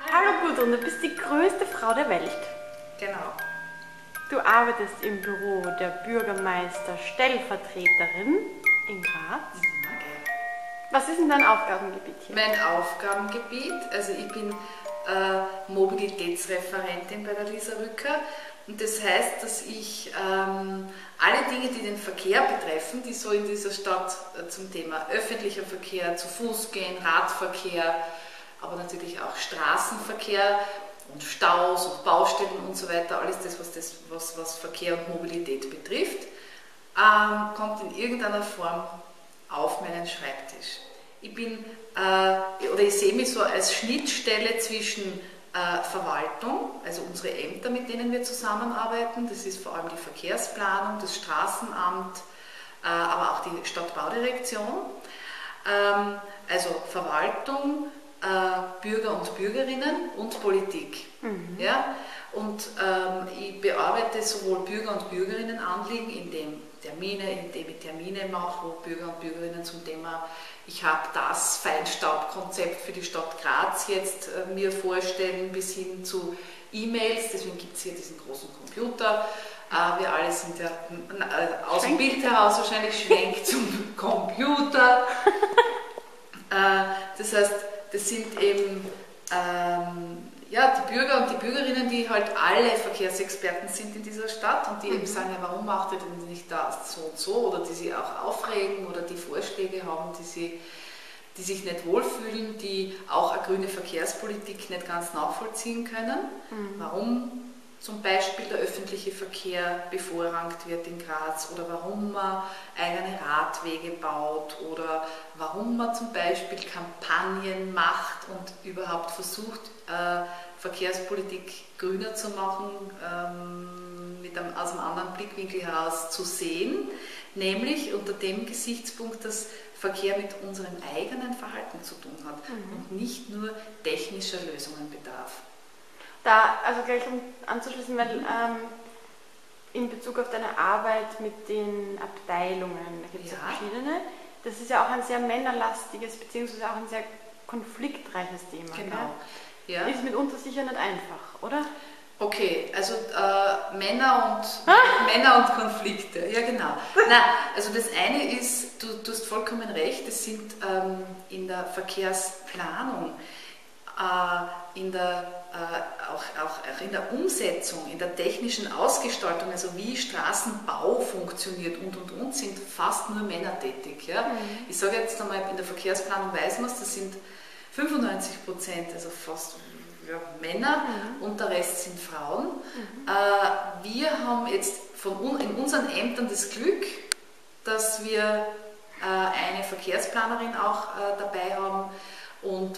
Hallo Gudrun, du bist die größte Frau der Welt. Genau. Du arbeitest im Büro der Bürgermeister-Stellvertreterin in Graz. Was ist denn dein Aufgabengebiet hier? Mein Aufgabengebiet, also ich bin Mobilitätsreferentin bei der Lisa Rücker, und das heißt, dass ich alle Dinge, die den Verkehr betreffen, die so in dieser Stadt zum Thema öffentlicher Verkehr, zu Fuß gehen, Radverkehr, aber natürlich auch Straßenverkehr und Staus und Baustellen und so weiter, alles das, was Verkehr und Mobilität betrifft, kommt in irgendeiner Form auf meinen Schreibtisch. Ich sehe mich so als Schnittstelle zwischen Verwaltung, also unsere Ämter, mit denen wir zusammenarbeiten, das ist vor allem die Verkehrsplanung, das Straßenamt, aber auch die Stadtbaudirektion, also Verwaltung, Bürger und Bürgerinnen und Politik. Mhm. Ja? Und ich bearbeite sowohl Bürger- und Bürgerinnenanliegen, indem ich Termine mache, wo Bürger und Bürgerinnen zum Thema, ich habe das Feinstaubkonzept für die Stadt Graz jetzt mir vorstellen, bis hin zu E-Mails, deswegen gibt es hier diesen großen Computer. Wir alle sind ja aus dem Bild heraus wahrscheinlich schwenkt zum Computer. Das heißt, das sind eben die Bürger und die Bürgerinnen, die halt alle Verkehrsexperten sind in dieser Stadt und die eben sagen, ja, warum macht ihr denn nicht das so und so, oder die sich auch aufregen oder die Vorschläge haben, die sich nicht wohlfühlen, die auch eine grüne Verkehrspolitik nicht ganz nachvollziehen können, warum zum Beispiel der öffentliche Verkehr bevorrangt wird in Graz oder warum man eigene Radwege baut oder warum man zum Beispiel Kampagnen macht und überhaupt versucht, Verkehrspolitik grüner zu machen, aus einem anderen Blickwinkel heraus zu sehen, nämlich unter dem Gesichtspunkt, dass Verkehr mit unserem eigenen Verhalten zu tun hat und nicht nur technischer Lösungen bedarf. Also gleich um anzuschließen, weil in Bezug auf deine Arbeit mit den Abteilungen, da gibt es ja verschiedene, das ist ja auch ein sehr männerlastiges, beziehungsweise auch ein sehr konfliktreiches Thema. Genau. Ja. Ist mitunter sicher nicht einfach, oder? Okay, also Männer und Konflikte, ja genau. Nein, also das eine ist, du hast vollkommen recht, es sind in der Verkehrsplanung, auch in der Umsetzung, in der technischen Ausgestaltung, also wie Straßenbau funktioniert und sind fast nur Männer tätig. Ja? Ich sage jetzt einmal, in der Verkehrsplanung weiß man es, das sind 95%, also fast Männer, und der Rest sind Frauen. Wir haben jetzt in unseren Ämtern das Glück, dass wir eine Verkehrsplanerin auch dabei haben und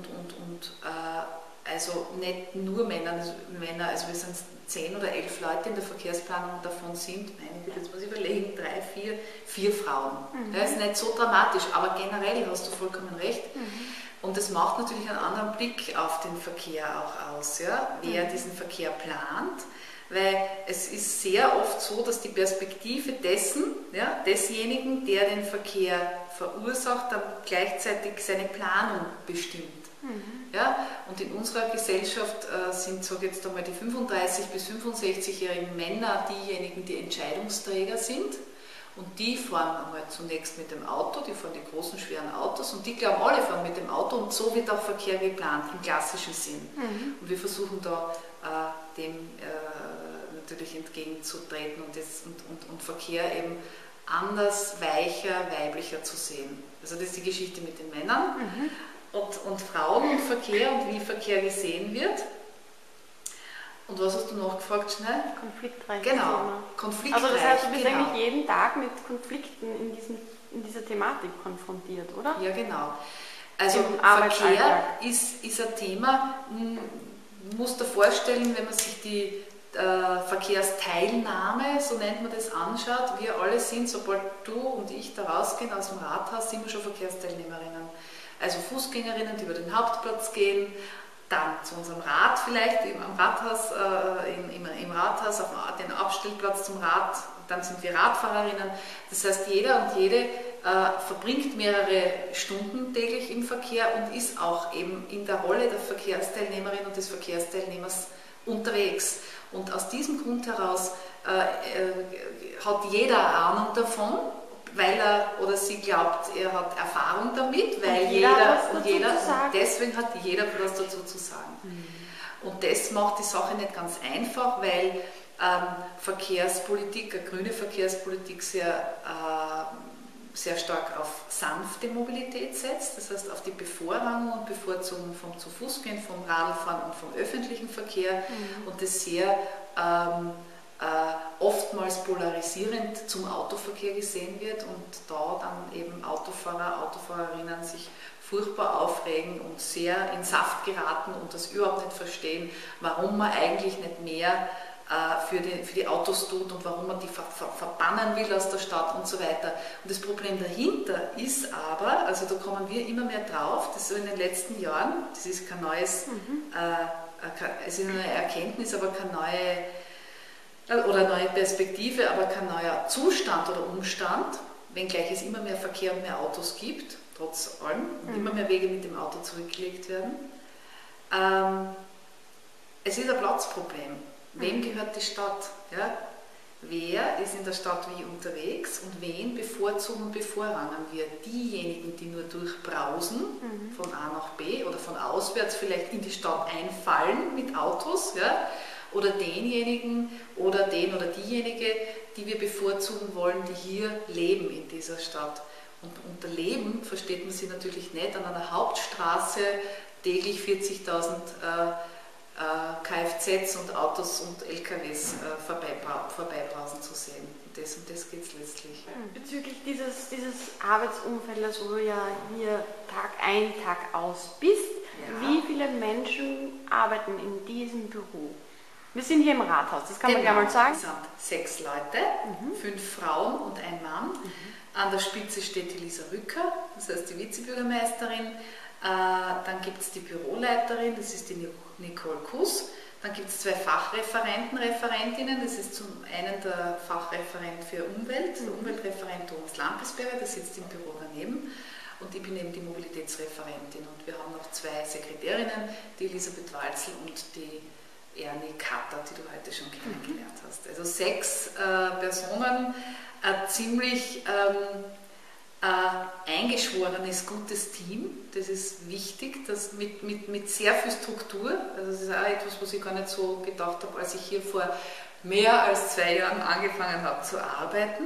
also nicht nur Männer, also wir sind 10 oder 11 Leute in der Verkehrsplanung und davon sind, jetzt muss ich überlegen, 3, 4 Frauen. Das ist nicht so dramatisch, aber generell hast du vollkommen recht. Und das macht natürlich einen anderen Blick auf den Verkehr auch aus, ja? Wer diesen Verkehr plant, weil es ist sehr oft so, dass die Perspektive desjenigen, der den Verkehr verursacht, dann gleichzeitig seine Planung bestimmt. Ja? Und in unserer Gesellschaft sind, sage ich jetzt einmal, die 35- bis 65-jährigen Männer diejenigen, die Entscheidungsträger sind. Und die fahren einmal zunächst mit dem Auto, die fahren die großen, schweren Autos, und die glauben, alle fahren mit dem Auto, und so wird auch Verkehr geplant, im klassischen Sinn. Und wir versuchen da dem natürlich entgegenzutreten und Verkehr eben anders, weicher, weiblicher zu sehen. Also das ist die Geschichte mit den Männern und Frauen und Verkehr und wie Verkehr gesehen wird. Und was hast du noch gefragt, schnell? Konfliktreich. Genau, konfliktreich. Also das heißt, du bist eigentlich jeden Tag mit Konflikten in dieser Thematik konfrontiert, oder? Ja, genau. Also Verkehr ist ein Thema, musst dir vorstellen, wenn man sich die Verkehrsteilnahme, so nennt man das, anschaut, wir alle sind, sobald du und ich da rausgehen aus dem Rathaus, sind wir schon Verkehrsteilnehmerinnen. Also Fußgängerinnen, die über den Hauptplatz gehen, dann zu unserem Rad vielleicht, im Rathaus, auf den Abstellplatz zum Rad, dann sind wir Radfahrerinnen. Das heißt, jeder und jede verbringt mehrere Stunden täglich im Verkehr und ist auch eben in der Rolle der Verkehrsteilnehmerin und des Verkehrsteilnehmers unterwegs. Und aus diesem Grund heraus hat jeder eine Ahnung davon, weil er oder sie glaubt, er hat Erfahrung damit, weil deswegen hat jeder was dazu zu sagen. Und das macht die Sache nicht ganz einfach, weil Verkehrspolitik, eine grüne Verkehrspolitik sehr stark auf sanfte Mobilität setzt, das heißt auf die Bevorrangung und Bevorzugung vom zu Fuß gehen, vom Radlfahren und vom öffentlichen Verkehr und das sehr oftmals polarisierend zum Autoverkehr gesehen wird und da dann eben Autofahrer, Autofahrerinnen sich furchtbar aufregen und sehr in Saft geraten und das überhaupt nicht verstehen, warum man eigentlich nicht mehr für die Autos tut und warum man die verbannen will aus der Stadt und so weiter. Und das Problem dahinter ist aber, also da kommen wir immer mehr drauf, dass so in den letzten Jahren, das ist kein neues, es ist eine neue Erkenntnis, aber keine neue Perspektive, aber kein neuer Zustand oder Umstand, wenngleich es immer mehr Verkehr und mehr Autos gibt, trotz allem, und immer mehr Wege mit dem Auto zurückgelegt werden. Es ist ein Platzproblem. Wem gehört die Stadt? Ja? Wer ist in der Stadt wie unterwegs und wen bevorzugen und bevorrangen wir? Diejenigen, die nur durchbrausen, von A nach B oder von auswärts vielleicht in die Stadt einfallen mit Autos, ja? Oder denjenigen oder den oder diejenige, die wir bevorzugen wollen, die hier leben in dieser Stadt. Und unter Leben versteht man sie natürlich nicht an einer Hauptstraße täglich 40.000 Kfz und Autos und LKWs vorbeibrausen zu sehen. Und das geht es letztlich. Bezüglich dieses Arbeitsumfeldes, wo du ja hier Tag ein, Tag aus bist, wie viele Menschen arbeiten in diesem Büro? Wir sind hier im Rathaus, das kann man gerne mal sagen. Es sind 6 Leute, 5 Frauen und ein Mann. An der Spitze steht die Lisa Rücker, das heißt die Vizebürgermeisterin. Dann gibt es die Büroleiterin, das ist die Nicole Kuss. Dann gibt es 2 Referentinnen. Das ist zum einen der Fachreferent für Umwelt, der Umweltreferent Thomas Lampesberger, der sitzt im Büro daneben. Und ich bin eben die Mobilitätsreferentin. Und wir haben noch 2 Sekretärinnen, die Elisabeth Walzel und die Ernie Katter, die du heute schon kennengelernt hast. Also 6 Personen, ein ziemlich eingeschworenes, gutes Team. Das ist wichtig, das mit sehr viel Struktur. Also das ist auch etwas, was ich gar nicht so gedacht habe, als ich hier vor mehr als 2 Jahren angefangen habe zu arbeiten,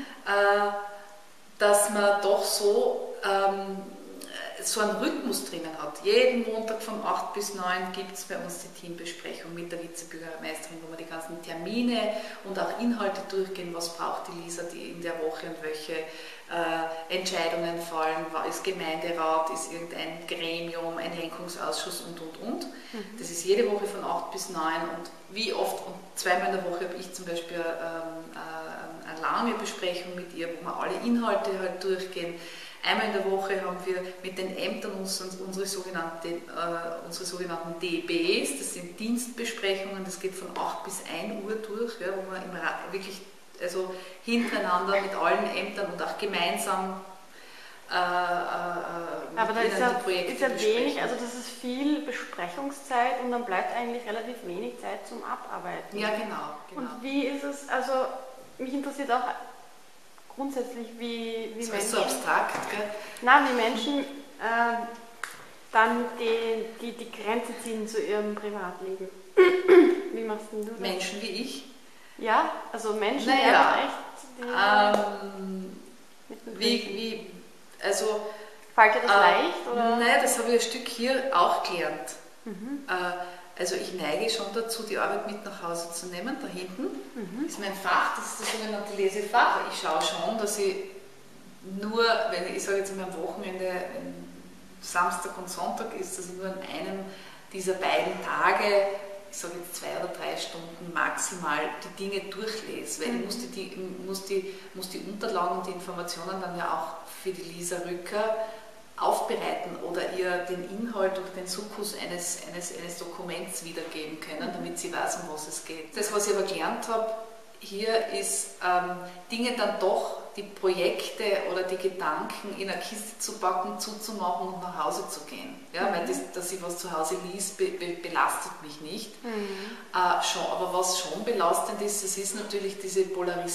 dass man doch so einen Rhythmus drinnen hat. Jeden Montag von 8 bis 9 gibt es bei uns die Teambesprechung mit der Vizebürgermeisterin, wo wir die ganzen Termine und auch Inhalte durchgehen, was braucht die Lisa in der Woche und welche Entscheidungen fallen, ist Gemeinderat, ist irgendein Gremium, ein Lenkungsausschuss und. Das ist jede Woche von 8 bis 9 und wie oft, und 2-mal in der Woche habe ich zum Beispiel eine lange Besprechung mit ihr, wo wir alle Inhalte halt durchgehen. Einmal in der Woche haben wir mit den Ämtern unsere sogenannten DBs, das sind Dienstbesprechungen, das geht von 8 bis 1 Uhr durch, ja, wo wir wirklich hintereinander mit allen Ämtern und auch gemeinsam aber da ist ja wenig, also das ist viel Besprechungszeit und dann bleibt eigentlich relativ wenig Zeit zum Abarbeiten. Ja, genau. Und wie ist es, also mich interessiert auch grundsätzlich, wie das Menschen... ist so abstrakt, gell? Nein, wie Menschen dann die Grenze ziehen zu ihrem Privatleben. Wie machst denn du das? Menschen wie ich? Ja, also Menschen, die naja, echt... also... Fällt dir das leicht? Oder? Nein, das habe ich ein Stück hier auch gelernt. Also ich neige schon dazu, die Arbeit mit nach Hause zu nehmen, da hinten. Das ist mein Fach, das ist das sogenannte Lesefach. Ich schaue schon, dass ich nur, wenn ich sage jetzt am Wochenende, Samstag und Sonntag ist, dass ich nur an einem dieser beiden Tage, ich sage jetzt 2 oder 3 Stunden maximal, die Dinge durchlese, weil ich muss die Unterlagen und die Informationen dann ja auch für die Lisa Rücker aufbereiten oder ihr den Inhalt oder den Sukkus eines Dokuments wiedergeben können, damit sie weiß, um was es geht. Das, was ich aber gelernt habe, hier ist, Dinge dann doch, die Projekte oder die Gedanken in eine Kiste zu packen, zuzumachen und nach Hause zu gehen. Ja, weil dass ich was zu Hause liest, belastet mich nicht. Schon, aber was schon belastend ist, das ist natürlich diese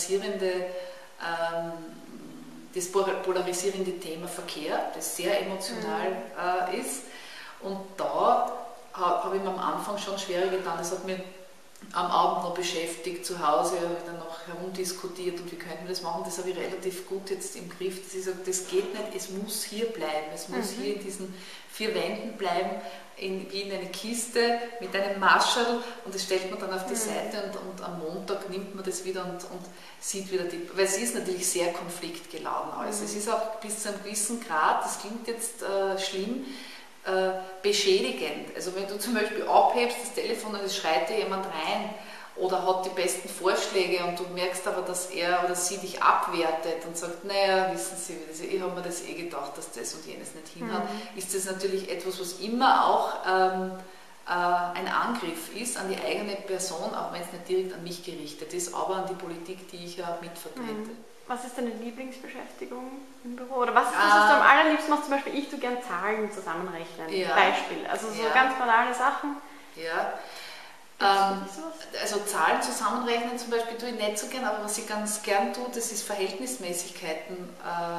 das polarisierende Thema Verkehr, das sehr emotional ist. Und da habe ich mir am Anfang schon schwerer getan. Das hat mir am Abend noch beschäftigt, zu Hause habe ich dann noch herumdiskutiert und wie könnten wir das machen. Das habe ich relativ gut jetzt im Griff. Das geht nicht, es muss hier bleiben, es muss hier in diesen 4 Wänden bleiben, wie in eine Kiste mit einem Marschall, und das stellt man dann auf die Seite und am Montag nimmt man das wieder und sieht wieder weil es ist natürlich sehr konfliktgeladen alles. Es ist auch bis zu einem gewissen Grad, das klingt jetzt schlimm, beschädigend. Also wenn du zum Beispiel abhebst das Telefon und es schreit dir jemand rein oder hat die besten Vorschläge und du merkst aber, dass er oder sie dich abwertet und sagt, naja, wissen Sie, ich habe mir das gedacht, dass das und jenes nicht hinhaut, ist das natürlich etwas, was immer auch ein Angriff ist an die eigene Person, auch wenn es nicht direkt an mich gerichtet ist, aber an die Politik, die ich ja mitvertrete. Was ist deine Lieblingsbeschäftigung im Büro? Oder was ist das, was du am allerliebsten machst? Zum Beispiel, ich tue gern Zahlen zusammenrechnen. Ja. Beispiel. Also so ganz banale Sachen. Ja. Also Zahlen zusammenrechnen zum Beispiel tue ich nicht so gern, aber was ich ganz gern tue, das ist Verhältnismäßigkeiten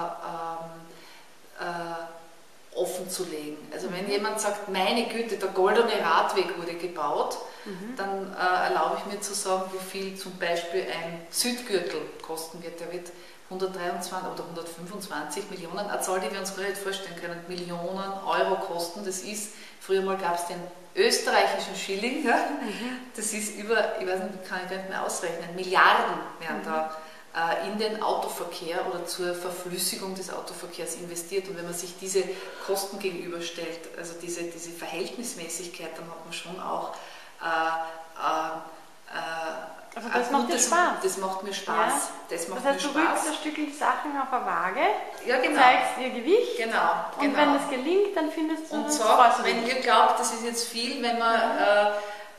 offen zu legen. Also wenn jemand sagt, meine Güte, der goldene Radweg wurde gebaut, dann erlaube ich mir zu sagen, wie viel zum Beispiel ein Südgürtel kosten wird. Der wird 123 oder 125 Millionen, eine Zahl, die wir uns gar nicht vorstellen können, Millionen Euro kosten. Das ist, früher mal gab es den österreichischen Schilling, ja? Das ist über, ich weiß nicht, kann ich gar nicht mehr ausrechnen, Milliarden werden da in den Autoverkehr oder zur Verflüssigung des Autoverkehrs investiert. Und wenn man sich diese Kosten gegenüberstellt, also diese Verhältnismäßigkeit, dann hat man schon auch also das macht dir Spaß. Das macht mir Spaß. Ja. Das heißt, du rückst ein Stückchen Sachen auf eine Waage, genau. zeigst ihr Gewicht, genau. Und wenn das gelingt, dann findest du und das sagt, wenn ihr glaubt, das ist jetzt viel, wenn man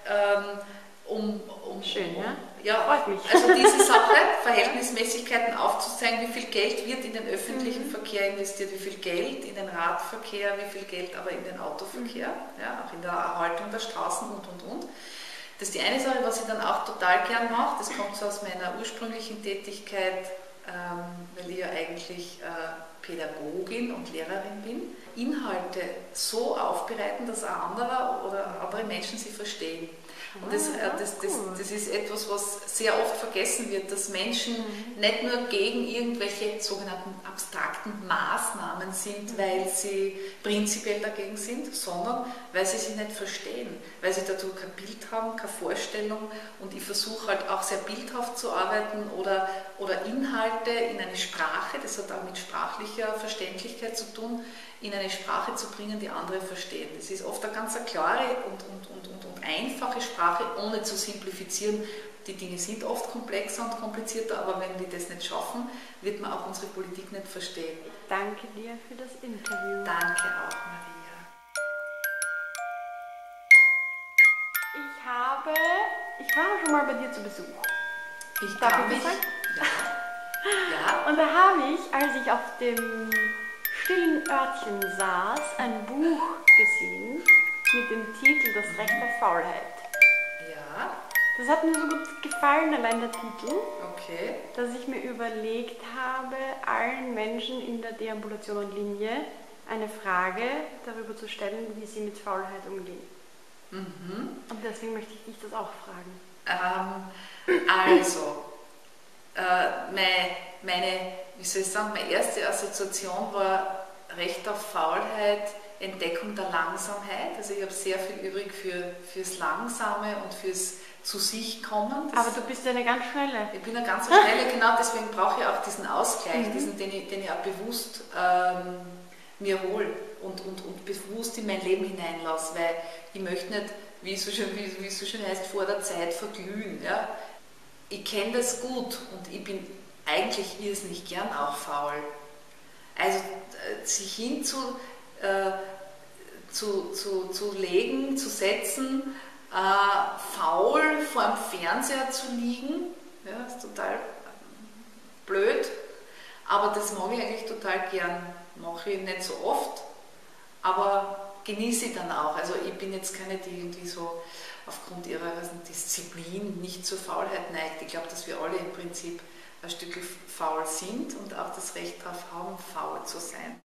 schön, ja, freut mich. Also diese Sache, Verhältnismäßigkeiten aufzuzeigen, wie viel Geld wird in den öffentlichen Verkehr investiert, wie viel Geld in den Radverkehr, wie viel Geld aber in den Autoverkehr, ja, auch in der Erhaltung der Straßen und. Das ist die eine Sache, was ich dann auch total gern mache, das kommt so aus meiner ursprünglichen Tätigkeit, weil ich ja eigentlich Pädagogin und Lehrerin bin, Inhalte so aufbereiten, dass ein anderer oder andere Menschen sie verstehen. Und das ist etwas, was sehr oft vergessen wird, dass Menschen nicht nur gegen irgendwelche sogenannten abstrakten Maßnahmen sind, weil sie prinzipiell dagegen sind, sondern weil sie sich nicht verstehen, weil sie dazu kein Bild haben, keine Vorstellung. Und ich versuche halt auch sehr bildhaft zu arbeiten oder Inhalte in eine Sprache, das hat auch mit sprachlicher Verständlichkeit zu tun, in eine Sprache zu bringen, die andere verstehen. Das ist oft eine ganz klare und einfache Sprache, ohne zu simplifizieren. Die Dinge sind oft komplexer und komplizierter, aber wenn wir das nicht schaffen, wird man auch unsere Politik nicht verstehen. Danke dir für das Interview. Danke auch, Maria. Ich war schon mal bei dir zu Besuch. Darf ich mich? sagen? Ja. Und da habe ich, als ich auf dem stillen Örtchen saß, ein Buch gesehen mit dem Titel Das Recht auf Faulheit. Ja. Das hat mir so gut gefallen, allein der Titel, Okay. dass ich mir überlegt habe, allen Menschen in der Deambulation und Linie eine Frage darüber zu stellen, wie sie mit Faulheit umgehen. Und deswegen möchte ich dich das auch fragen. Meine erste Assoziation war Recht auf Faulheit, Entdeckung der Langsamkeit. Also ich habe sehr viel übrig fürs Langsame und fürs zu sich kommen. Aber du bist ja eine ganz schnelle. Ich bin eine ganz schnelle, genau deswegen brauche ich auch diesen Ausgleich, den ich auch bewusst mir hole und bewusst in mein Leben hineinlasse, weil ich möchte nicht, wie es so schön heißt, vor der Zeit verglühen. Ja? Ich kenne das gut und ich bin eigentlich irrsinnig gern auch faul. Also sich hinzulegen, zu setzen, faul vor dem Fernseher zu liegen Ja, ist total blöd, aber das mag ich eigentlich total gern. Mache ich nicht so oft, aber genieße ich dann auch. Also ich bin jetzt keine, die irgendwie so aufgrund ihrer Disziplin nicht zur Faulheit neigt. Ich glaube, dass wir alle im Prinzip ein Stück faul sind und auch das Recht darauf haben, faul zu sein.